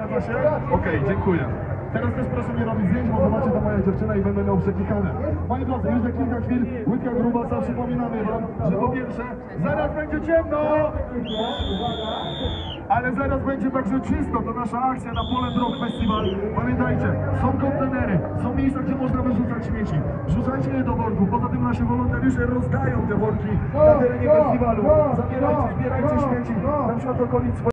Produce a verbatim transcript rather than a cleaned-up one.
Zgadza się? Okej, okay, dziękuję. Teraz też proszę mnie robić zdjęć, bo zobaczy to moja dziewczyna i będę miał przeklikane. Moi drodzy, już za kilka chwil łydka grubasa, przypominamy wam, że po pierwsze, zaraz będzie ciemno! Ale zaraz będzie także czysto, to nasza akcja na Poland Rock Festival. Pamiętajcie, są kontenery, są miejsca, gdzie można wyrzucać śmieci. Wrzucajcie je do worków, poza tym nasi wolontariusze rozdają te worki na terenie festiwalu. Zabierajcie, zbierajcie śmieci, na przykład okolic